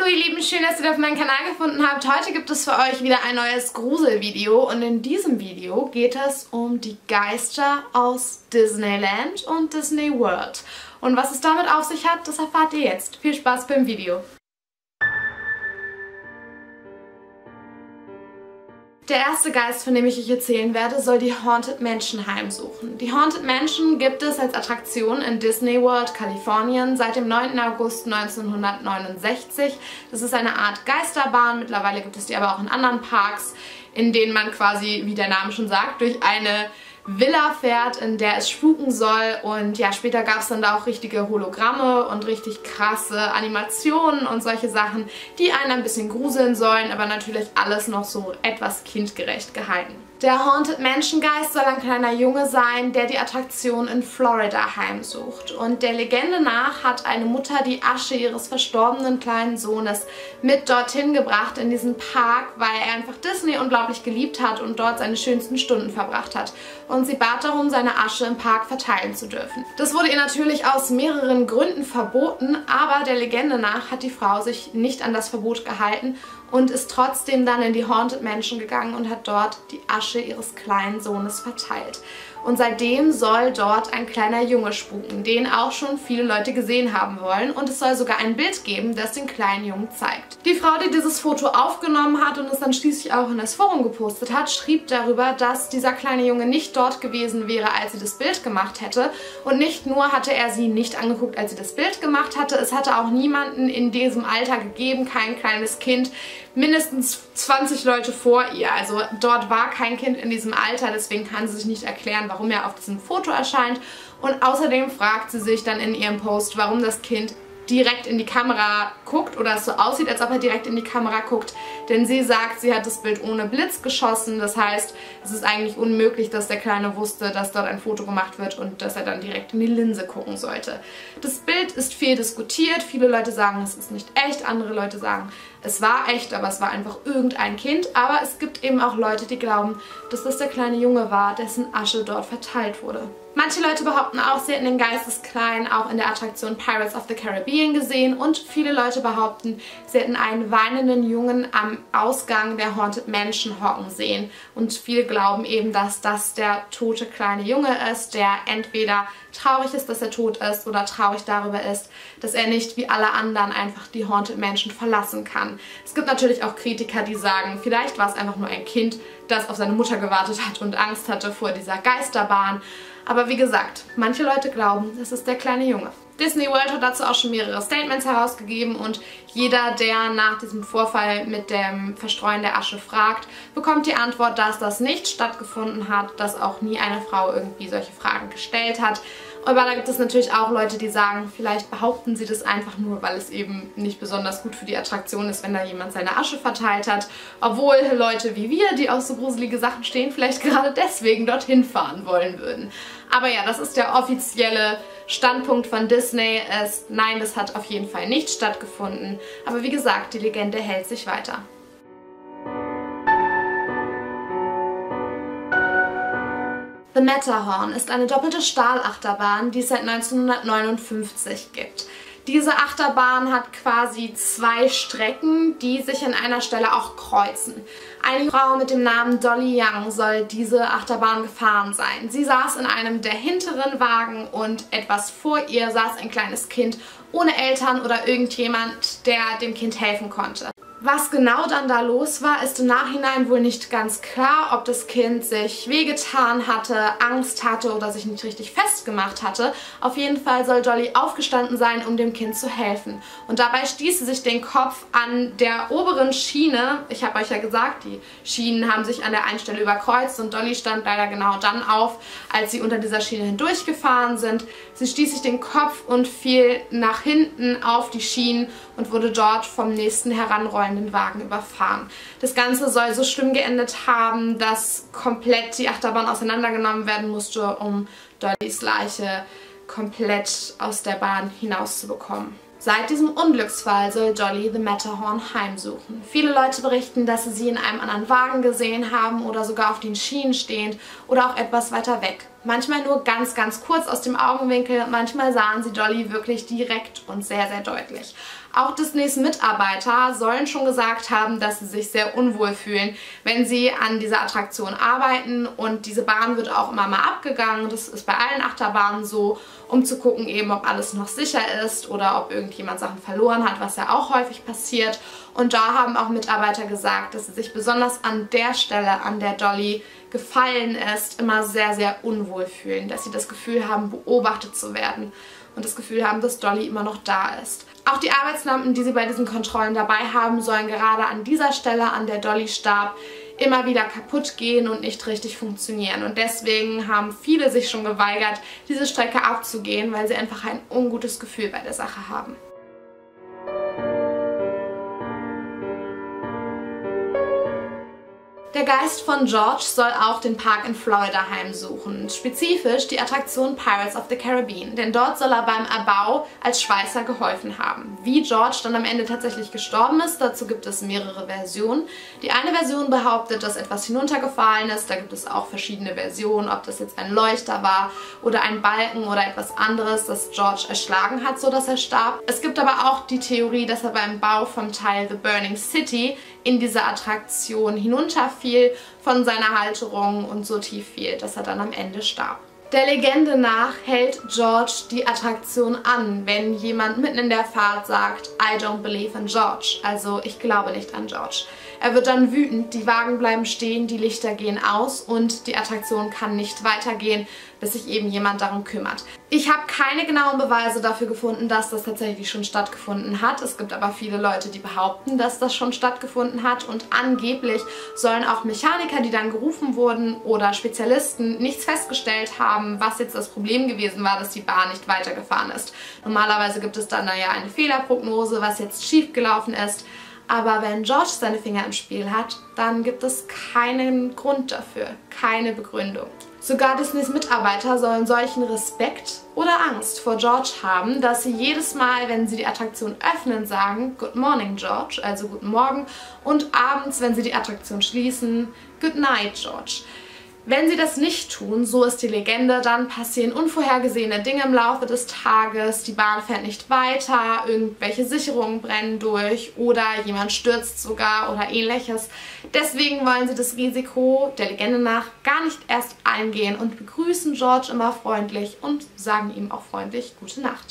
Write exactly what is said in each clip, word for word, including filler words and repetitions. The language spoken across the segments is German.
ihr Lieben, schön, dass ihr wieder auf meinen Kanal gefunden habt. Heute gibt es für euch wieder ein neues Gruselvideo und in diesem Video geht es um die Geister aus Disneyland und Disney World. Und was es damit auf sich hat, das erfahrt ihr jetzt. Viel Spaß beim Video. Der erste Geist, von dem ich euch erzählen werde, soll die Haunted Mansion heimsuchen. Die Haunted Mansion gibt es als Attraktion in Disney World, Kalifornien, seit dem neunten August neunzehnhundertneunundsechzig. Das ist eine Art Geisterbahn, mittlerweile gibt es die aber auch in anderen Parks, in denen man quasi, wie der Name schon sagt, durch eine Villa fährt, in der es spuken soll, und ja, später gab es dann da auch richtige Hologramme und richtig krasse Animationen und solche Sachen, die einen ein bisschen gruseln sollen, aber natürlich alles noch so etwas kindgerecht gehalten. Der Haunted Mansion Geist soll ein kleiner Junge sein, der die Attraktion in Florida heimsucht. Und der Legende nach hat eine Mutter die Asche ihres verstorbenen kleinen Sohnes mit dorthin gebracht in diesen Park, weil er einfach Disney unglaublich geliebt hat und dort seine schönsten Stunden verbracht hat. Und sie bat darum, seine Asche im Park verteilen zu dürfen. Das wurde ihr natürlich aus mehreren Gründen verboten, aber der Legende nach hat die Frau sich nicht an das Verbot gehalten und ist trotzdem dann in die Haunted Mansion gegangen und hat dort die Asche ihres kleinen Sohnes verteilt. Und seitdem soll dort ein kleiner Junge spuken, den auch schon viele Leute gesehen haben wollen, und es soll sogar ein Bild geben, das den kleinen Jungen zeigt. Die Frau, die dieses Foto aufgenommen hat und es dann schließlich auch in das Forum gepostet hat, schrieb darüber, dass dieser kleine Junge nicht dort gewesen wäre, als sie das Bild gemacht hätte, und nicht nur hatte er sie nicht angeguckt, als sie das Bild gemacht hatte, es hatte auch niemanden in diesem Alter gegeben, kein kleines Kind, mindestens zwanzig Leute vor ihr. Also dort war kein Kind in diesem Alter, deswegen kann sie sich nicht erklären, warum er auf diesem Foto erscheint. Und außerdem fragt sie sich dann in ihrem Post, warum das Kind direkt in die Kamera guckt oder es so aussieht, als ob er direkt in die Kamera guckt, denn sie sagt, sie hat das Bild ohne Blitz geschossen, das heißt, es ist eigentlich unmöglich, dass der Kleine wusste, dass dort ein Foto gemacht wird und dass er dann direkt in die Linse gucken sollte. Das Bild ist viel diskutiert, viele Leute sagen, es ist nicht echt, andere Leute sagen, es war echt, aber es war einfach irgendein Kind, aber es gibt eben auch Leute, die glauben, dass das der kleine Junge war, dessen Asche dort verteilt wurde. Manche Leute behaupten auch, sie hätten den Geist des Kleinen auch in der Attraktion Pirates of the Caribbean gesehen, und viele Leute behaupten, sie hätten einen weinenden Jungen am Ausgang der Haunted Mansion hocken sehen. Und viele glauben eben, dass das der tote kleine Junge ist, der entweder traurig ist, dass er tot ist, oder traurig darüber ist, dass er nicht wie alle anderen einfach die Haunted Mansion verlassen kann. Es gibt natürlich auch Kritiker, die sagen, vielleicht war es einfach nur ein Kind, das auf seine Mutter gewartet hat und Angst hatte vor dieser Geisterbahn. Aber wie gesagt, manche Leute glauben, das ist der kleine Junge. Disney World hat dazu auch schon mehrere Statements herausgegeben, und jeder, der nach diesem Vorfall mit dem Verstreuen der Asche fragt, bekommt die Antwort, dass das nicht stattgefunden hat, dass auch nie eine Frau irgendwie solche Fragen gestellt hat. Aber da gibt es natürlich auch Leute, die sagen, vielleicht behaupten sie das einfach nur, weil es eben nicht besonders gut für die Attraktion ist, wenn da jemand seine Asche verteilt hat. Obwohl Leute wie wir, die auf so gruselige Sachen stehen, vielleicht gerade deswegen dorthin fahren wollen würden. Aber ja, das ist der offizielle Standpunkt von Disney. Ist, nein, das hat auf jeden Fall nicht stattgefunden. Aber wie gesagt, die Legende hält sich weiter. The Matterhorn ist eine doppelte Stahlachterbahn, die es seit neunzehnhundertneunundfünfzig gibt. Diese Achterbahn hat quasi zwei Strecken, die sich an einer Stelle auch kreuzen. Eine Frau mit dem Namen Dolly Young soll diese Achterbahn gefahren sein. Sie saß in einem der hinteren Wagen und etwas vor ihr saß ein kleines Kind ohne Eltern oder irgendjemand, der dem Kind helfen konnte. Was genau dann da los war, ist im Nachhinein wohl nicht ganz klar, ob das Kind sich wehgetan hatte, Angst hatte oder sich nicht richtig festgemacht hatte. Auf jeden Fall soll Dolly aufgestanden sein, um dem Kind zu helfen. Und dabei stieß sie sich den Kopf an der oberen Schiene. Ich habe euch ja gesagt, die Schienen haben sich an der einen Stelle überkreuzt, und Dolly stand leider genau dann auf, als sie unter dieser Schiene hindurchgefahren sind. Sie stieß sich den Kopf und fiel nach hinten auf die Schienen und wurde dort vom nächsten heranrollenden Wagen überfahren. Das Ganze soll so schlimm geendet haben, dass komplett die Achterbahn auseinandergenommen werden musste, um Dollys Leiche komplett aus der Bahn hinauszubekommen. Seit diesem Unglücksfall soll Dolly the Matterhorn heimsuchen. Viele Leute berichten, dass sie sie in einem anderen Wagen gesehen haben oder sogar auf den Schienen stehend oder auch etwas weiter weg. Manchmal nur ganz, ganz kurz aus dem Augenwinkel, manchmal sahen sie Dolly wirklich direkt und sehr, sehr deutlich. Auch Disneys Mitarbeiter sollen schon gesagt haben, dass sie sich sehr unwohl fühlen, wenn sie an dieser Attraktion arbeiten, und diese Bahn wird auch immer mal abgegangen. Das ist bei allen Achterbahnen so, um zu gucken eben, ob alles noch sicher ist oder ob irgendjemand Sachen verloren hat, was ja auch häufig passiert. Und da haben auch Mitarbeiter gesagt, dass sie sich besonders an der Stelle, an der Dolly gefallen ist, immer sehr, sehr unwohl fühlen, dass sie das Gefühl haben, beobachtet zu werden und das Gefühl haben, dass Dolly immer noch da ist. Auch die Arbeitslampen, die sie bei diesen Kontrollen dabei haben, sollen gerade an dieser Stelle, an der Dolly starb, immer wieder kaputt gehen und nicht richtig funktionieren. Und deswegen haben viele sich schon geweigert, diese Strecke abzugehen, weil sie einfach ein ungutes Gefühl bei der Sache haben. Der Geist von George soll auch den Park in Florida heimsuchen, spezifisch die Attraktion Pirates of the Caribbean, denn dort soll er beim Erbau als Schweißer geholfen haben. Wie George dann am Ende tatsächlich gestorben ist, dazu gibt es mehrere Versionen. Die eine Version behauptet, dass etwas hinuntergefallen ist, da gibt es auch verschiedene Versionen, ob das jetzt ein Leuchter war oder ein Balken oder etwas anderes, das George erschlagen hat, sodass er starb. Es gibt aber auch die Theorie, dass er beim Bau vom Teil The Burning City in diese Attraktion hinunterfiel von seiner Halterung und so tief fiel, dass er dann am Ende starb. Der Legende nach hält George die Attraktion an, wenn jemand mitten in der Fahrt sagt, I don't believe in George, also ich glaube nicht an George. Er wird dann wütend, die Wagen bleiben stehen, die Lichter gehen aus und die Attraktion kann nicht weitergehen, bis sich eben jemand darum kümmert. Ich habe keine genauen Beweise dafür gefunden, dass das tatsächlich schon stattgefunden hat. Es gibt aber viele Leute, die behaupten, dass das schon stattgefunden hat, und angeblich sollen auch Mechaniker, die dann gerufen wurden, oder Spezialisten nichts festgestellt haben, was jetzt das Problem gewesen war, dass die Bahn nicht weitergefahren ist. Normalerweise gibt es dann naja eine Fehlerprognose, was jetzt schiefgelaufen ist. Aber wenn George seine Finger im Spiel hat, dann gibt es keinen Grund dafür, keine Begründung. Sogar Disneys Mitarbeiter sollen solchen Respekt oder Angst vor George haben, dass sie jedes Mal, wenn sie die Attraktion öffnen, sagen Good morning George, also guten Morgen, und abends, wenn sie die Attraktion schließen, Good night George. Wenn sie das nicht tun, so ist die Legende, dann passieren unvorhergesehene Dinge im Laufe des Tages, die Bahn fährt nicht weiter, irgendwelche Sicherungen brennen durch oder jemand stürzt sogar oder ähnliches. Deswegen wollen sie das Risiko der Legende nach gar nicht erst eingehen und begrüßen George immer freundlich und sagen ihm auch freundlich Gute Nacht.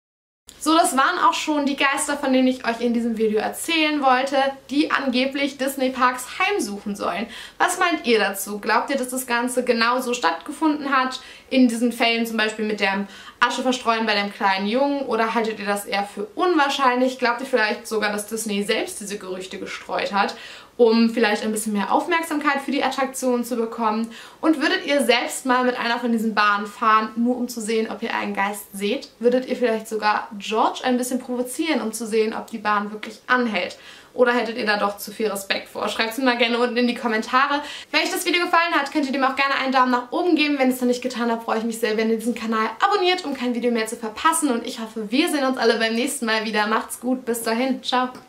So, das waren auch schon die Geister, von denen ich euch in diesem Video erzählen wollte, die angeblich Disney-Parks heimsuchen sollen. Was meint ihr dazu? Glaubt ihr, dass das Ganze genauso stattgefunden hat? In diesen Fällen zum Beispiel mit dem Ascheverstreuen bei dem kleinen Jungen? Oder haltet ihr das eher für unwahrscheinlich? Glaubt ihr vielleicht sogar, dass Disney selbst diese Gerüchte gestreut hat, um vielleicht ein bisschen mehr Aufmerksamkeit für die Attraktion zu bekommen? Und würdet ihr selbst mal mit einer von diesen Bahnen fahren, nur um zu sehen, ob ihr einen Geist seht? Würdet ihr vielleicht sogar George ein bisschen provozieren, um zu sehen, ob die Bahn wirklich anhält? Oder hättet ihr da doch zu viel Respekt vor? Schreibt es mir mal gerne unten in die Kommentare. Wenn euch das Video gefallen hat, könnt ihr dem auch gerne einen Daumen nach oben geben. Wenn ihr es noch nicht getan habt, freue ich mich sehr, wenn ihr diesen Kanal abonniert, um kein Video mehr zu verpassen. Und ich hoffe, wir sehen uns alle beim nächsten Mal wieder. Macht's gut, bis dahin. Ciao.